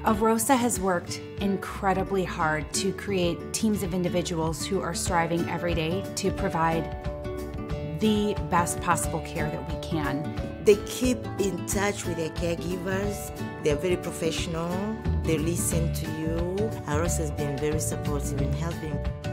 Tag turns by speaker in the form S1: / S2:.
S1: Arosa has worked incredibly hard to create teams of individuals who are striving every day to provide the best possible care that we can.
S2: They keep in touch with their caregivers. They're very professional. They listen to you. Arosa has been very supportive in helping.